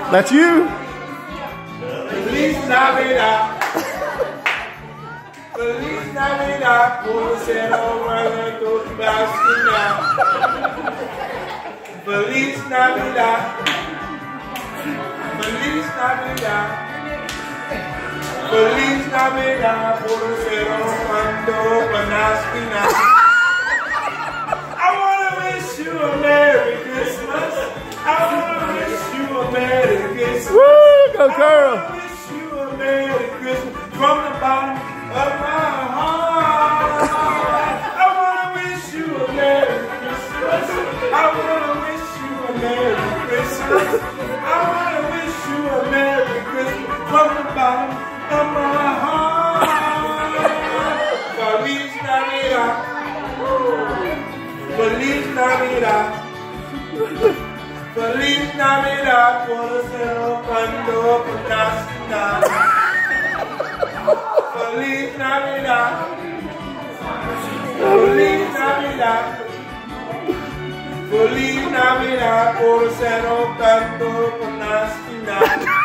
That's you. Feliz Navidad. Feliz Navidad. Por ser hombre tu vecina. Feliz Navidad. Feliz Navidad. Feliz Navidad. Por ser hombre tu vecina. I wanna wish you a Merry Christmas. I wanna wish you a Merry Christmas. Woo! Go, Carl. I wish you a Merry Christmas from the bottom of my heart. I wanna wish you a Merry Christmas. I wanna wish you a Merry Christmas. I wanna wish you a Merry Christmas from the bottom of my heart. Feliz Navidad. Feliz Navidad. Feliz Navidad por ser cuando naciste. Feliz Navidad. Feliz Navidad. Feliz Navidad por ser cuando naciste.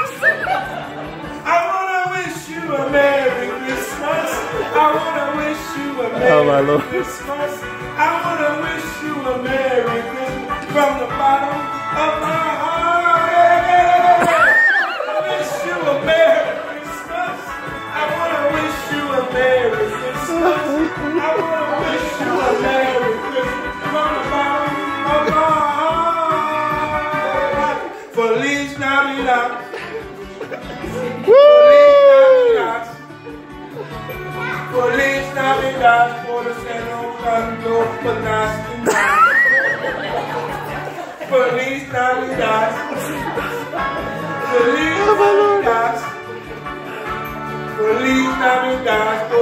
I wanna wish you a Merry Christmas. I wanna wish you a Merry Christmas. I wanna wish you a Merry Christmas from the bottom of my heart. I wish you a Merry Christmas. I wanna wish you a Merry Christmas. I wanna wish you a Merry Christmas from the bottom of my heart. Feliz Navidad. Feliz Navidad por ser cuando naciste. Feliz Navidad. Feliz Navidad. Feliz Navidad por